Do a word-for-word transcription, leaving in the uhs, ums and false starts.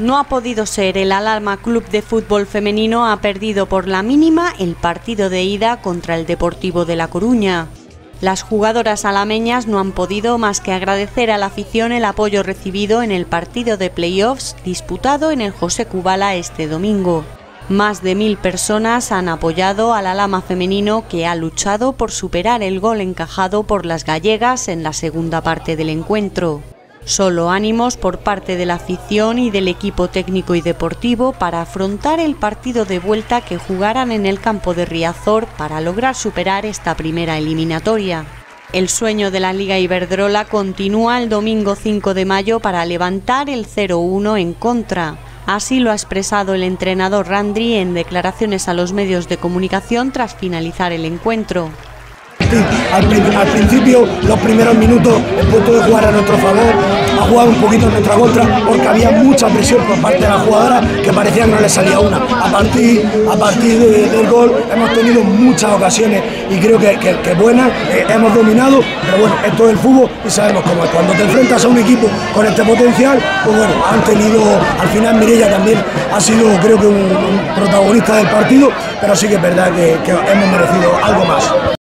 No ha podido ser. El Alalma Club de Fútbol Femenino ha perdido por la mínima el partido de ida contra el Deportivo de La Coruña. Las jugadoras alameñas no han podido más que agradecer a la afición el apoyo recibido en el partido de playoffs disputado en el José Kubala este domingo. Más de mil personas han apoyado al Alalma femenino, que ha luchado por superar el gol encajado por las gallegas en la segunda parte del encuentro. Solo ánimos por parte de la afición y del equipo técnico y deportivo para afrontar el partido de vuelta que jugarán en el campo de Riazor para lograr superar esta primera eliminatoria. El sueño de la Liga Iberdrola continúa el domingo cinco de mayo para levantar el cero uno en contra. Así lo ha expresado el entrenador Randri en declaraciones a los medios de comunicación tras finalizar el encuentro. Al, al principio, los primeros minutos, el punto de jugar a nuestro favor, ha jugado un poquito en nuestra contra, porque había mucha presión por parte de las jugadoras que parecía que no les salía una. A partir, a partir de, del gol hemos tenido muchas ocasiones y creo que, que, que buenas, eh, hemos dominado, pero bueno, esto es el fútbol y sabemos cómo es. Cuando te enfrentas a un equipo con este potencial, pues bueno, han tenido, al final Mireia también ha sido, creo que un, un protagonista del partido, pero sí que es verdad que, que hemos merecido algo más.